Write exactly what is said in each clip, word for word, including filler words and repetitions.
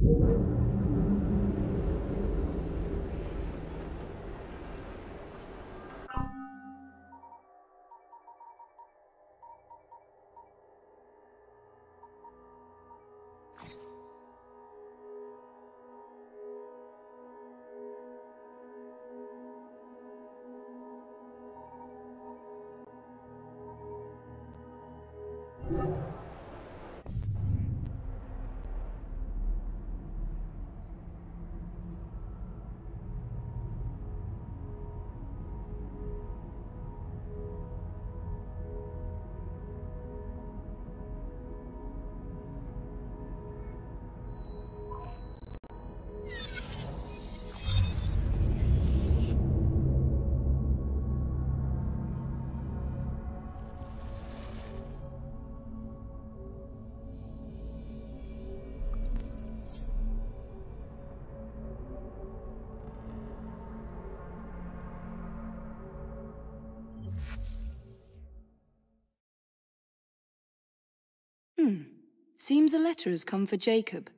Hmm. Seems a letter has come for Jacob.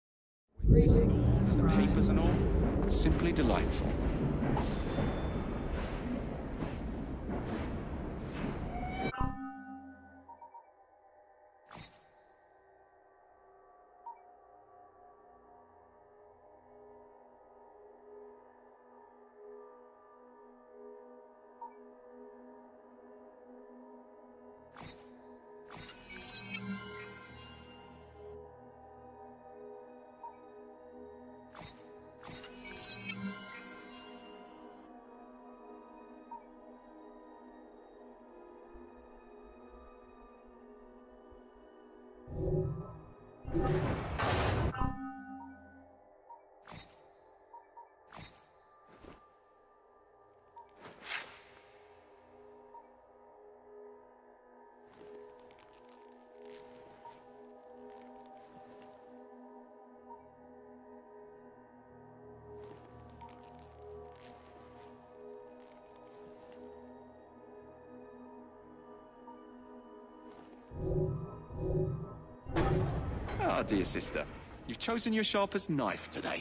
The papers and all, simply delightful. Ah, dear sister, you've chosen your sharpest knife today.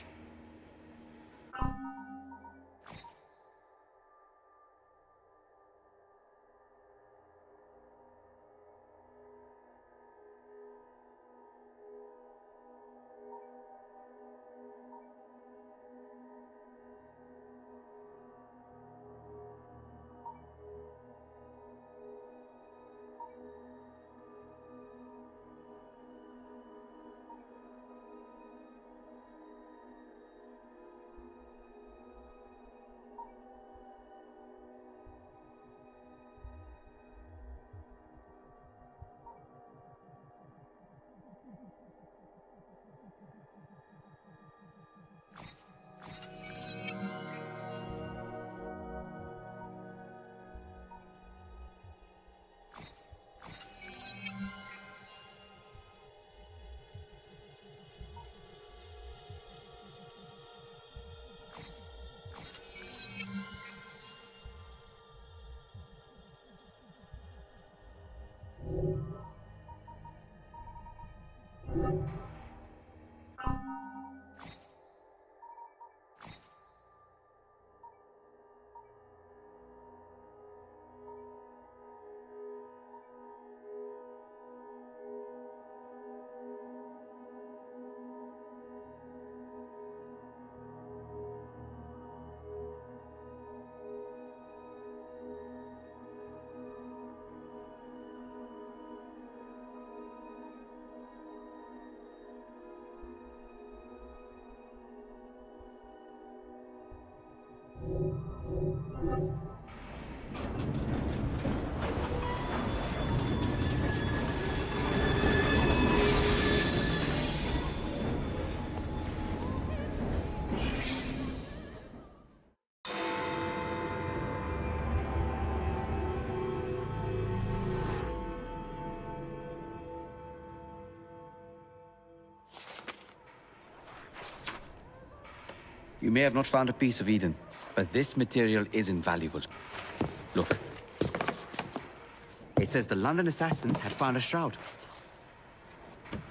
You may have not found a piece of Eden, but this material is invaluable. Look. It says the London assassins had found a shroud.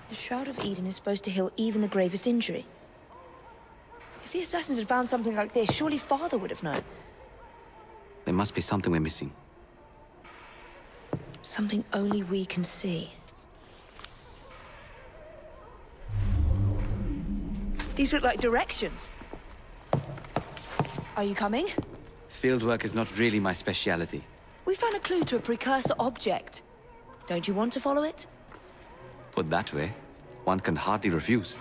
The Shroud of Eden is supposed to heal even the gravest injury. If the assassins had found something like this, surely Father would have known. There must be something we're missing. Something only we can see. These look like directions. Are you coming? Fieldwork is not really my speciality. We found a clue to a precursor object. Don't you want to follow it? Put that way, one can hardly refuse.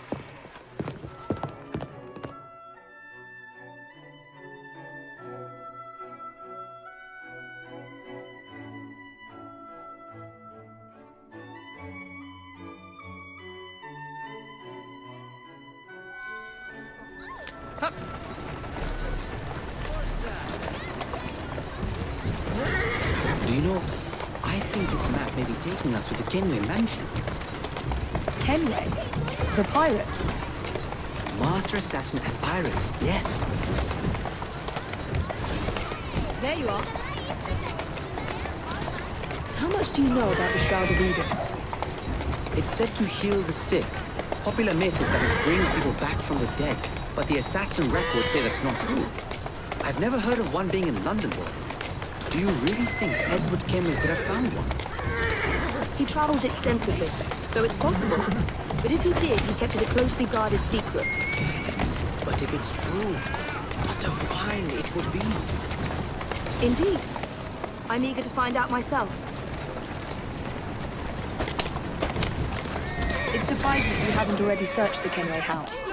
Do you know, I think this map may be taking us to the Kenway mansion. Kenway? The pirate? Master assassin and pirate, yes. There you are. How much do you know about the Shroud of Eden? It's said to heal the sick. Popular myth is that it brings people back from the dead, but the assassin records say that's not true. I've never heard of one being in London, though. Do you really think Edward Kenway could have found one? He traveled extensively, so it's possible. But if he did, he kept it a closely guarded secret. But if it's true, what a find it would be. Indeed. I'm eager to find out myself. It's surprising that you haven't already searched the Kenway house.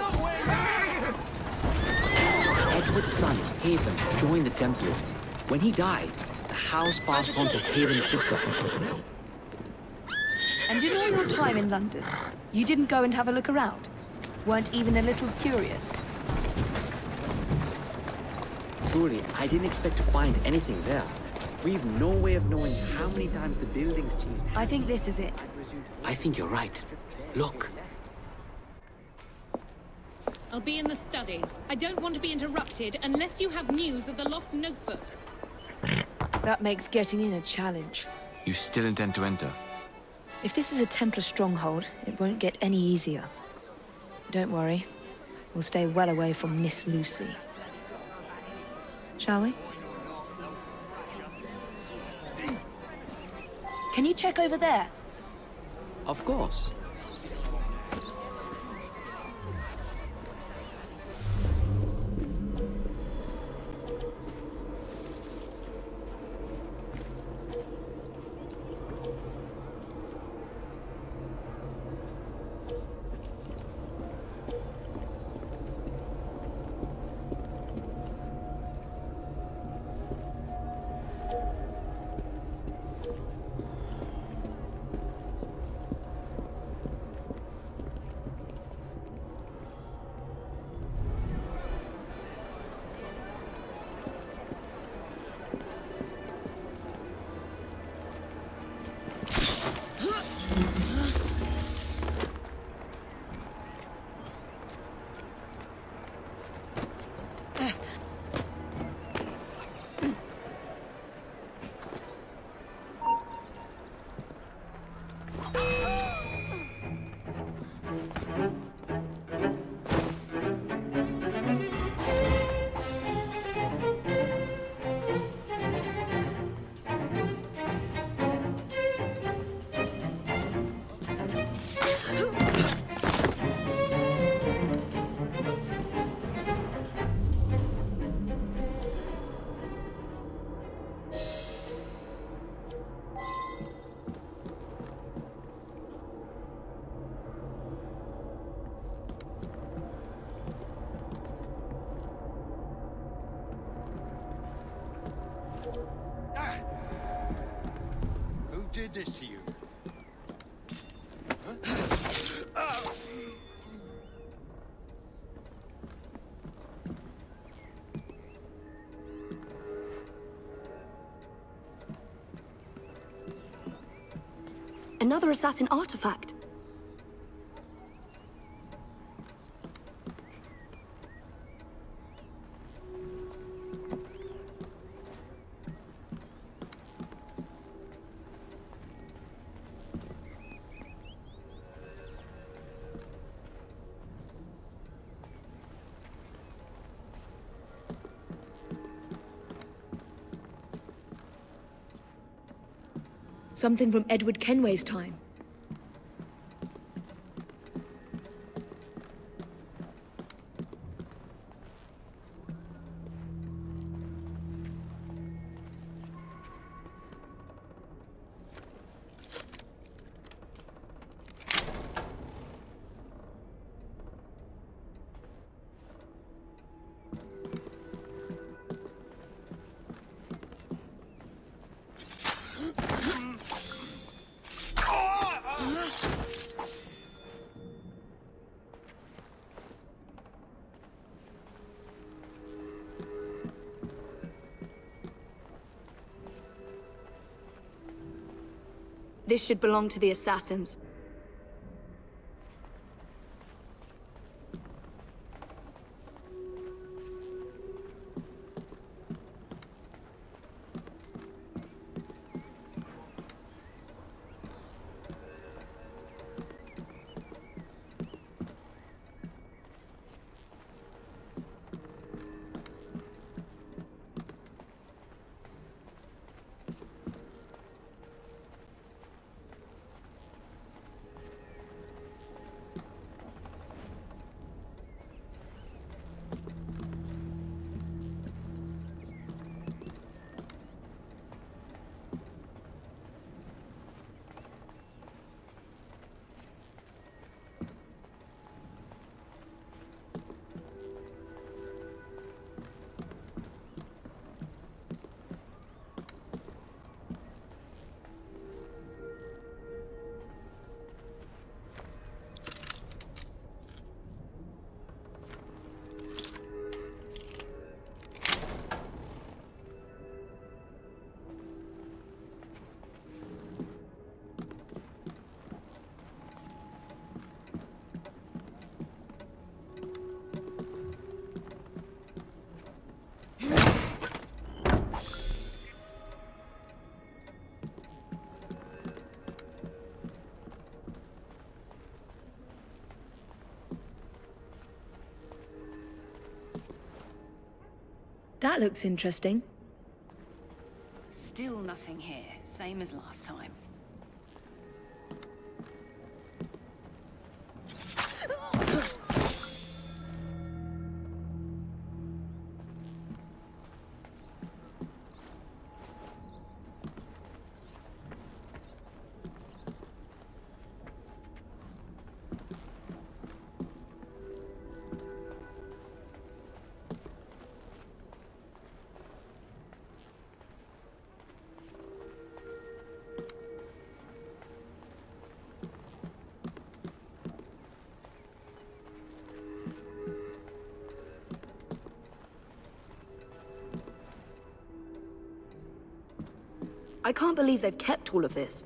Edward's son, Haven, joined the Templars. When he died, the house passed on to Haven's sister. And in all your time in London, you didn't go and have a look around? Weren't even a little curious? Truly, I didn't expect to find anything there. We've no way of knowing how many times the buildings changed. I think this is it. I think you're right. Look. I'll be in the study. I don't want to be interrupted unless you have news of the lost notebook. That makes getting in a challenge. You still intend to enter? If this is a Templar stronghold, it won't get any easier. Don't worry. We'll stay well away from Miss Lucy. Shall we? Can you check over there? Of course. Did this to you? Another assassin artifact. Something from Edward Kenway's time. This should belong to the assassins. That looks interesting. Still nothing here, same as last time. I can't believe they've kept all of this.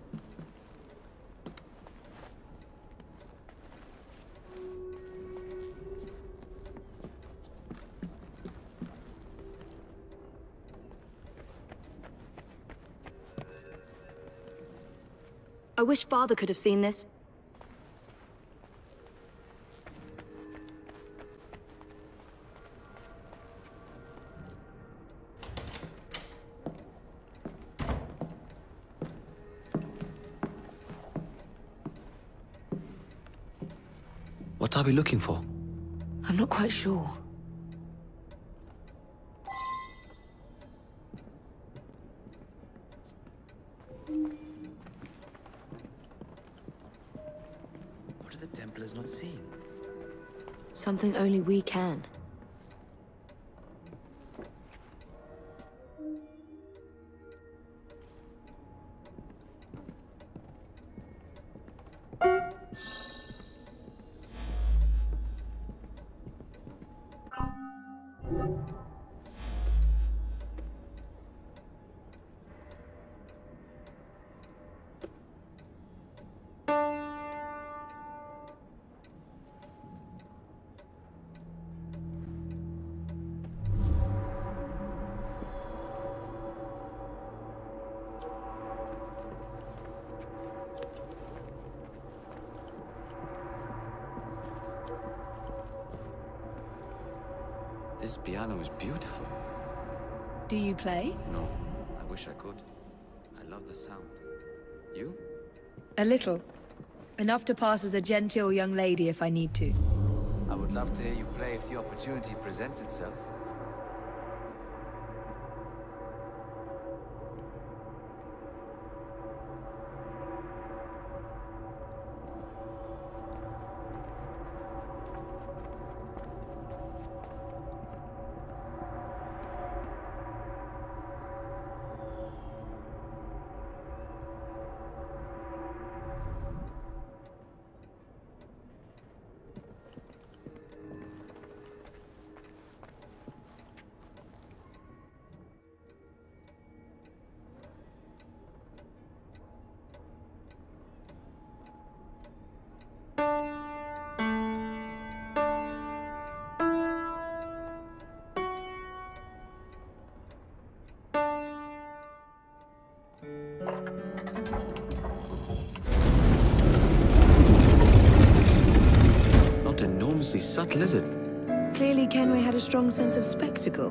I wish Father could have seen this. What are we looking for? I'm not quite sure. What are the Templars not seeing? Something only we can. This piano is beautiful. Do you play? No, I wish I could. I love the sound. You? A little. Enough to pass as a genteel young lady if I need to. I would love to hear you play if the opportunity presents itself. Not enormously subtle, is it? Clearly Kenway had a strong sense of spectacle.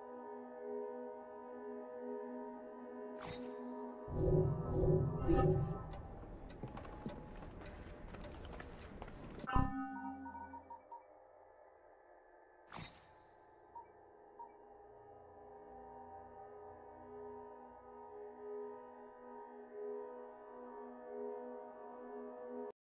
Thank you.